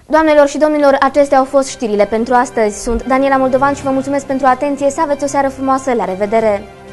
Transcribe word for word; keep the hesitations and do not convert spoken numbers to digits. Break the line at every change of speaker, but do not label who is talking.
Doamnelor și domnilor, acestea au fost știrile pentru astăzi. Sunt Daniela Moldovan și vă mulțumesc pentru atenție. Să aveți o seară frumoasă. La revedere!